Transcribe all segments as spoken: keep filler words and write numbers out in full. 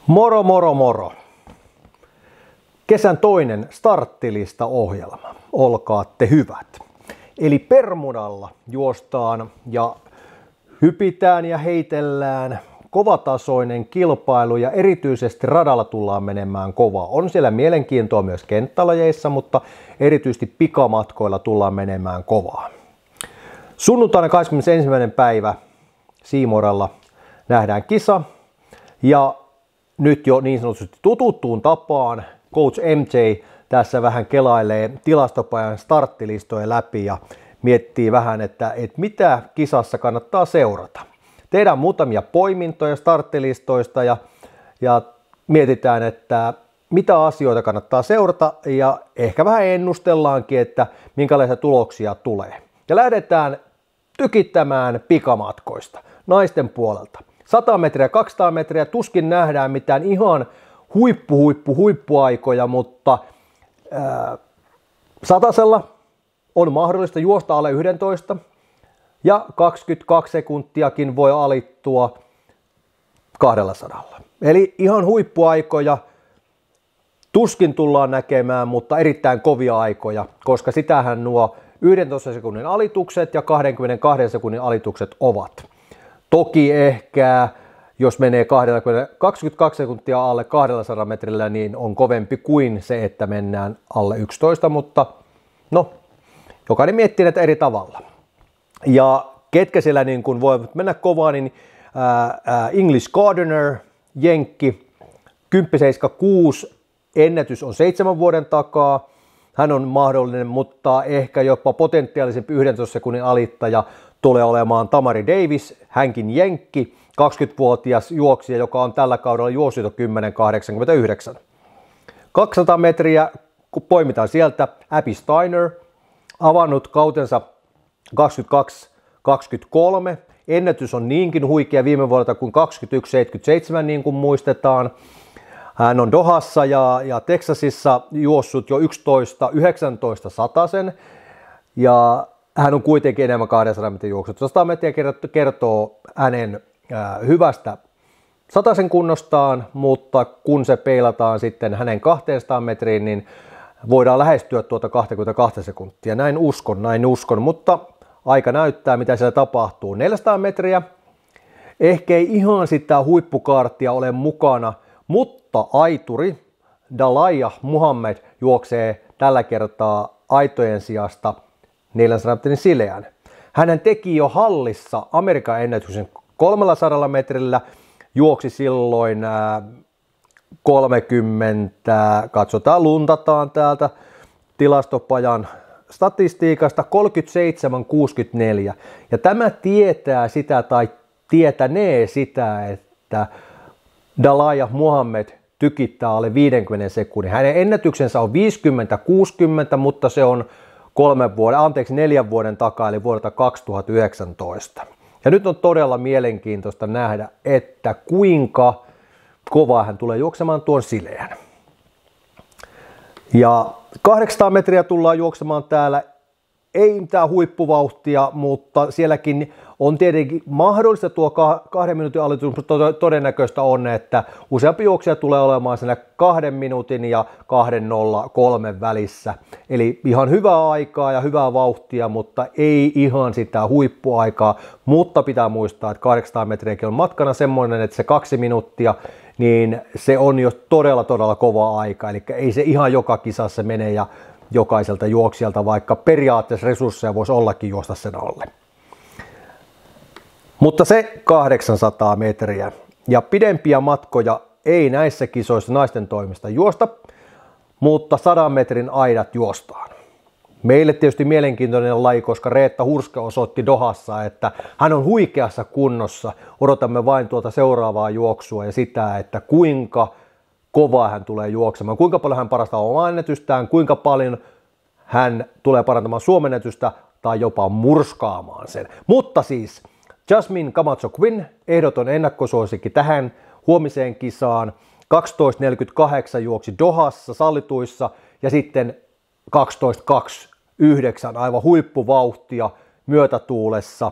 Moro moro moro! Kesän toinen starttilista-ohjelma. Olkaatte hyvät. Eli Permudalla juostaan ja hypitään ja heitellään. Kovatasoinen kilpailu ja erityisesti radalla tullaan menemään kovaa. On siellä mielenkiintoa myös kenttälajeissa, mutta erityisesti pikamatkoilla tullaan menemään kovaa. Sunnuntaina kahdeskymmenesensimmäinen päivä Siimorella nähdään kisa ja nyt jo niin sanotusti tututtuun tapaan Coach M J tässä vähän kelailee tilastopajan starttilistoja läpi ja miettii vähän, että, että mitä kisassa kannattaa seurata. Tehdään muutamia poimintoja starttilistoista ja, ja mietitään, että mitä asioita kannattaa seurata ja ehkä vähän ennustellaankin, että minkälaisia tuloksia tulee. Ja lähdetään tykittämään pikamatkoista naisten puolelta. sata metriä, kaksisataa metriä, tuskin nähdään mitään ihan huippu, huippu, huippuaikoja, mutta ää, satasella on mahdollista juosta alle yksitoista ja kaksikymmentäkaksi sekuntiakin voi alittua kaksisataa. Eli ihan huippuaikoja tuskin tullaan näkemään, mutta erittäin kovia aikoja, koska sitähän nuo yhdentoista sekunnin alitukset ja kaksikymmentäkaksi sekunnin alitukset ovat. Toki ehkä, jos menee kaksikymmentäkaksi sekuntia alle kaksisataa metrillä, niin on kovempi kuin se, että mennään alle yksitoista, mutta no, jokainen miettii näitä eri tavalla. Ja ketkä siellä niin kun voivat mennä kovaa, niin ää, ää, English Gardener, jenkki, kymmenen seitsemänkymmentäkuusi, ennätys on seitsemän vuoden takaa. Hän on mahdollinen, mutta ehkä jopa potentiaalisempi yhdentoista sekunnin alittaja tulee olemaan Tamari Davis, hänkin jenkki, kaksikymmentävuotias juoksija, joka on tällä kaudella juossut jo kymmenen kahdeksankymmentäyhdeksän. kaksisataa metriä, kun poimitaan sieltä, Abby Steiner, avannut kautensa kaksikymmentäkaksi kaksikymmentäkolme, ennätys on niinkin huikea viime vuodelta kuin kaksikymmentäyksi seitsemänkymmentäseitsemän, niin kuin muistetaan. Hän on Dohassa ja, ja Texasissa juossut jo yksitoista yhdeksäntoista satasen ja hän on kuitenkin enemmän kaksisataa metrin juoksut. sata metriä kertoo hänen äh, hyvästä satasen kunnostaan, mutta kun se peilataan sitten hänen kaksisataa metriin, niin voidaan lähestyä tuota kaksikymmentäkaksi sekuntia. Näin uskon, näin uskon, mutta aika näyttää, mitä siellä tapahtuu. neljäsataa metriä, ehkä ei ihan sitä huippukaartia ole mukana, mutta aituri Dalaya Muhammad juoksee tällä kertaa aitojen sijasta neljänsadan metrin sileän. Hän teki jo hallissa Amerikan ennätyksen kolmesataa metrillä, juoksi silloin kolmekymmentä, katsotaan, luntataan täältä tilastopajan statistiikasta, kolmekymmentäseitsemän kuusikymmentäneljä. Ja tämä tietää sitä tai tietänee sitä, että Dalaya Muhammad tykittää alle viidenkymmenen sekunnin. Hänen ennätyksensä on viisikymmentä kuusikymmentä, mutta se on kolmen vuoden, anteeksi neljän vuoden takaa, eli vuodelta kaksituhattayhdeksäntoista. Ja nyt on todella mielenkiintoista nähdä, että kuinka kovaa hän tulee juoksemaan tuon sileän. Ja kahdeksansataa metriä tullaan juoksemaan täällä, ei mitään huippuvauhtia, mutta sielläkin on tietenkin mahdollista tuo kahden minuutin alitus, mutta todennäköistä on, että useampi juoksija tulee olemaan siinä kahden minuutin ja kahden nolla kolme välissä. Eli ihan hyvää aikaa ja hyvää vauhtia, mutta ei ihan sitä huippuaikaa. Mutta pitää muistaa, että kahdeksansataa metriäkin on matkana semmoinen, että se kaksi minuuttia, niin se on jo todella todella kova aika. Eli ei se ihan joka kisassa mene ja jokaiselta juoksijalta, vaikka periaatteessa resursseja voisi ollakin juosta sen alle. Mutta se kahdeksansataa metriä ja pidempiä matkoja ei näissä kisoissa naisten toimesta juosta, mutta sadan metrin aidat juostaan. Meille tietysti mielenkiintoinen laji, koska Reetta Hurska osoitti Dohassa, että hän on huikeassa kunnossa. Odotamme vain tuota seuraavaa juoksua ja sitä, että kuinka kovaa hän tulee juoksemaan, kuinka paljon hän parantaa omaa ennätystään, kuinka paljon hän tulee parantamaan Suomen ennätystä tai jopa murskaamaan sen. Mutta siis Jasmine Camacho Quinn, ehdoton ennakkosuosikki tähän huomiseen kisaan, kaksitoista neljäkymmentäkahdeksan juoksi Dohassa sallituissa ja sitten kaksitoista kaksikymmentäyhdeksän aivan huippuvauhtia myötätuulessa.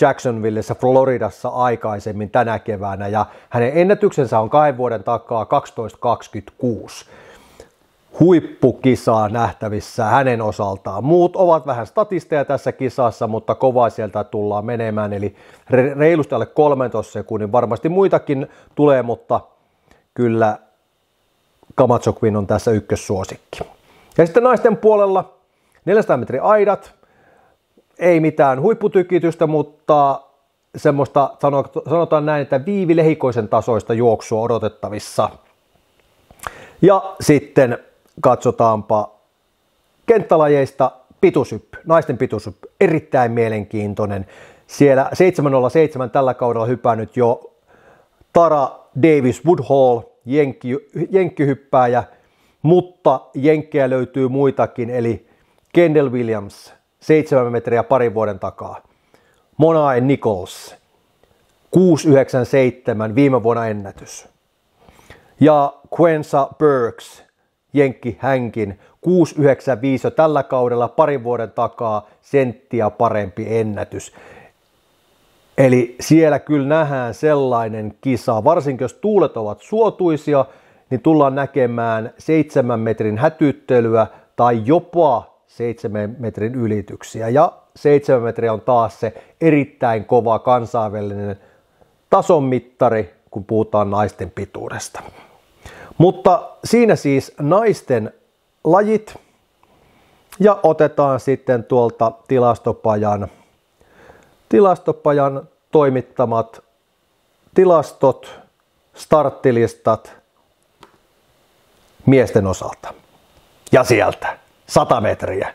Jacksonvillessä Floridassa aikaisemmin tänä keväänä ja hänen ennätyksensä on kahden vuoden takaa kaksitoista kaksikymmentäkuusi. Huippukisaa nähtävissä hänen osaltaan. Muut ovat vähän statisteja tässä kisassa, mutta kovaa sieltä tullaan menemään, eli reilusti alle kolmentoista sekunnin. Varmasti muitakin tulee, mutta kyllä Camacho Queen on tässä ykkössuosikki. Ja sitten naisten puolella neljäsataa metrin aidat. Ei mitään huipputykitystä, mutta semmoista, sanotaan näin, että Viivi Lehikoisen tasoista juoksua odotettavissa. Ja sitten katsotaanpa kenttälajeista pituushyppy, naisten pituushyppy, erittäin mielenkiintoinen. Siellä seitsemän nolla seitsemän tällä kaudella hypännyt jo Tara Davis Woodhall, jenkki, jenkkihyppääjä, mutta jenkkejä löytyy muitakin, eli Kendall Williams, seitsemän metriä parin vuoden takaa. Monae Nichols, kuusi yhdeksänkymmentäseitsemän, viime vuonna ennätys. Ja Quensa Burks, jenkki hänkin, kuusi yhdeksänkymmentäviisi jo tällä kaudella parin vuoden takaa, senttiä parempi ennätys. Eli siellä kyllä nähdään sellainen kisa, varsinkin jos tuulet ovat suotuisia, niin tullaan näkemään seitsemän metrin hätyttelyä tai jopa seitsemän metrin ylityksiä. Ja seitsemän metriä on taas se erittäin kova kansainvälinen tasonmittari, kun puhutaan naisten pituudesta. Mutta siinä siis naisten lajit ja otetaan sitten tuolta tilastopajan, tilastopajan toimittamat tilastot, starttilistat miesten osalta. Ja sieltä sata metriä.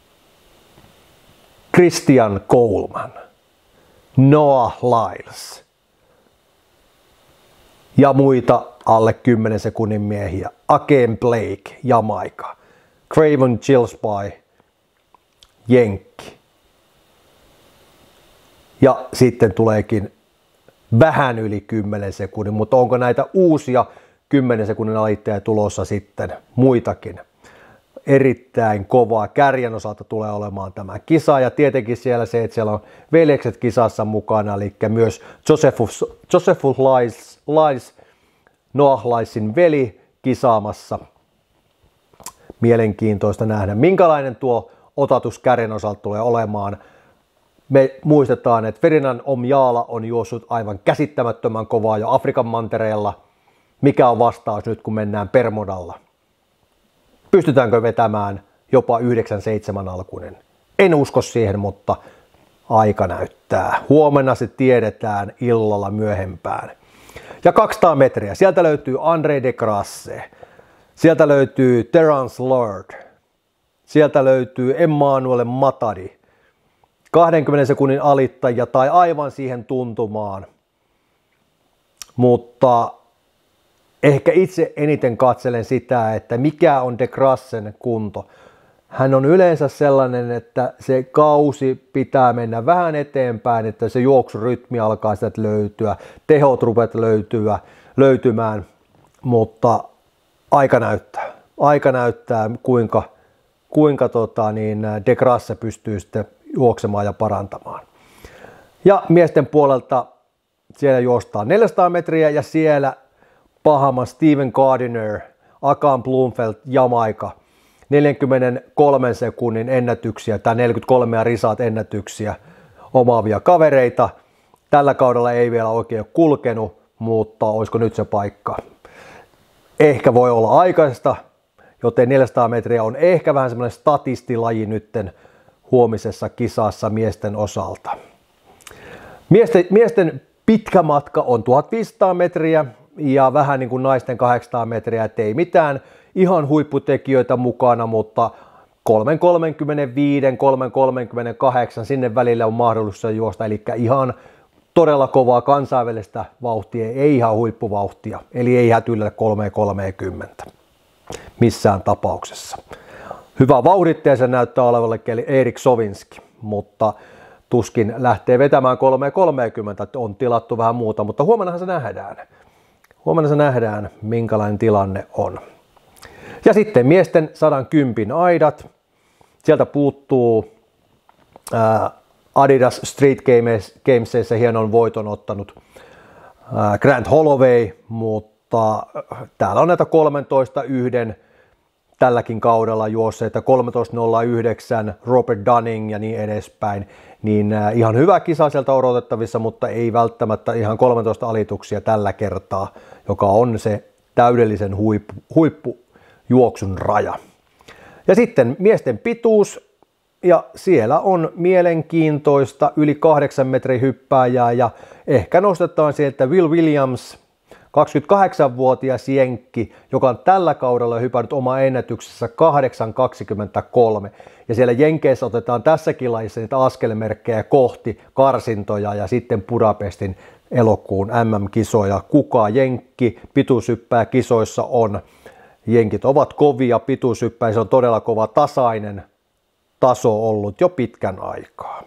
Christian Coleman, Noah Lyles ja muita alle kymmenen sekunnin miehiä. Akeem Blake, Jamaika. Craven Gillespie, jenkki. Ja sitten tuleekin vähän yli kymmenen sekunnin, mutta onko näitä uusia kymmenen sekunnin alittajia tulossa sitten muitakin? Erittäin kovaa kärjen osalta tulee olemaan tämä kisa ja tietenkin siellä se, että siellä on veljekset kisassa mukana, eli myös Josephus, Josephus Lyles, Lyles, Noah Lylesin veli kisaamassa. Mielenkiintoista nähdä, minkälainen tuo otatus kärjen osalta tulee olemaan. Me muistetaan, että Ferdinand Omjala on juossut aivan käsittämättömän kovaa jo Afrikan mantereella. Mikä on vastaus nyt, kun mennään permodalla? Pystytäänkö vetämään jopa yhdeksän seitsemän alkuinen? En usko siihen, mutta aika näyttää. Huomenna se tiedetään illalla myöhempään. Ja kaksisataa metriä. Sieltä löytyy André de Grasse. Sieltä löytyy Terence Lord. Sieltä löytyy Emmanuel Matadi. kaksikymmentä sekunnin alittajia tai aivan siihen tuntumaan. Mutta ehkä itse eniten katselen sitä, että mikä on de Grassen kunto. Hän on yleensä sellainen, että se kausi pitää mennä vähän eteenpäin, että se juoksurytmi alkaa sieltä löytyä, tehot rupeat löytyä, löytymään, mutta aika näyttää. Aika näyttää, kuinka, kuinka tota, niin de Grasse pystyy sitten juoksemaan ja parantamaan. Ja miesten puolelta siellä juostaan neljäsataa metriä ja siellä Bahaman Steven Gardiner, Akan Blumfeld, Jamaika. neljänkymmenenkolmen sekunnin ennätyksiä tai neljäkymmentäkolme risaat ennätyksiä omaavia kavereita. Tällä kaudella ei vielä oikein ole kulkenut, mutta olisiko nyt se paikka? Ehkä voi olla aikaista, joten neljäsataa metriä on ehkä vähän semmoinen statistilaji nytten huomisessa kisassa miesten osalta. Miesten, miesten pitkä matka on tuhatviisisataa metriä ja vähän niin kuin naisten kahdeksansataa metriä, et ei mitään ihan huipputekijöitä mukana, mutta kolme kolmekymmentäviisi, kolme kolmekymmentäkahdeksan sinne välille on mahdollisuus juosta, eli ihan todella kovaa kansainvälistä vauhtia, ei ihan huippuvauhtia, eli ei hätyillä kolme kolmekymmentä missään tapauksessa. Hyvä vauhdittaja se näyttää olevalle eli Erik Sovinski, mutta tuskin lähtee vetämään kolme kolmekymmentä, on tilattu vähän muuta, mutta huomennahan se nähdään. Huomenna se nähdään, minkälainen tilanne on. Ja sitten miesten sata kymmenen aidat. Sieltä puuttuu ää, Adidas Street Gamesissa hienon voiton ottanut Grant Holloway, mutta täällä on näitä kolmetoista yksi tälläkin kaudella juosseita, kolmetoista nolla yhdeksän Robert Dunning ja niin edespäin, niin ihan hyvä kisa sieltä odotettavissa, mutta ei välttämättä ihan kolmetoista alituksia tällä kertaa, joka on se täydellisen huippu, huippujuoksun raja. Ja sitten miesten pituus, ja siellä on mielenkiintoista yli kahdeksan metrin hyppääjää, ja ehkä nostetaan sieltä Will Williams, kaksikymmentäkahdeksanvuotias jenkki, joka on tällä kaudella hypännyt oma ennätyksessä kahdeksan kaksikymmentäkolme. Ja siellä Jenkeissä otetaan tässäkin lajissa niitä askelmerkkejä kohti karsintoja ja sitten Budapestin elokuun M M-kisoja. Kuka jenkki pituushyppää kisoissa on? Jenkit ovat kovia pituushyppäjä, se on todella kova tasainen taso ollut jo pitkän aikaa.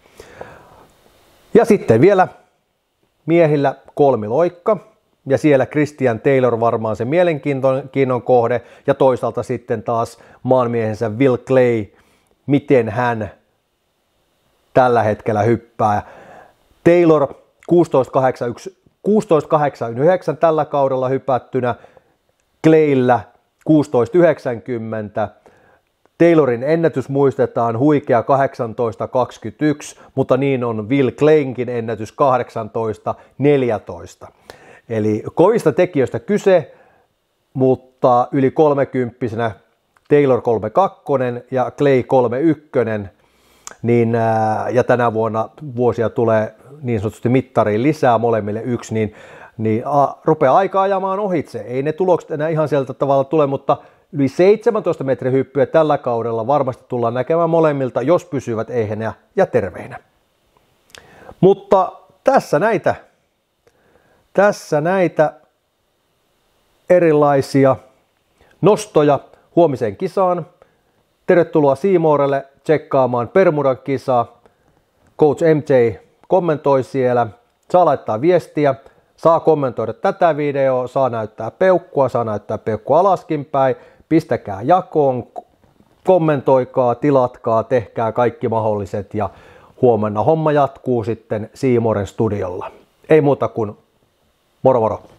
Ja sitten vielä miehillä kolmiloikka. Ja siellä Christian Taylor varmaan se mielenkiinnon kohde, ja toisaalta sitten taas maanmiehensä Will Clay, miten hän tällä hetkellä hyppää. Taylor kuusitoista kahdeksankymmentäyhdeksän tällä kaudella hypättynä, Clayllä kuusitoista yhdeksänkymmentä. Taylorin ennätys muistetaan huikea kahdeksantoista kaksikymmentäyksi, mutta niin on Will Claynkin ennätys kahdeksantoista neljätoista. Eli kovista tekijöistä kyse, mutta yli kolmekymppisenä Taylor kolmekymmentäkaksi ja Clay kolmekymmentäyksi, niin, ja tänä vuonna vuosia tulee niin sanotusti mittariin lisää molemmille yksi, niin, niin a, rupeaa aika ajamaan ohitse. Ei ne tulokset enää ihan sieltä tavalla tule, mutta yli seitsemäntoista metrin hyppyä tällä kaudella varmasti tullaan näkemään molemmilta, jos pysyvät ehjänä ja terveinä. Mutta tässä näitä. Tässä näitä erilaisia nostoja huomiseen kisaan. Tervetuloa C Morelle tsekkaamaan Bermudan kisaa. Coach M J kommentoi siellä. Saa laittaa viestiä, saa kommentoida tätä videoa, saa näyttää peukkua, saa näyttää peukkua alaskin päin. Pistäkää jakoon, kommentoikaa, tilatkaa, tehkää kaikki mahdolliset ja huomenna homma jatkuu sitten C Moren studiolla. Ei muuta kuin moro moro!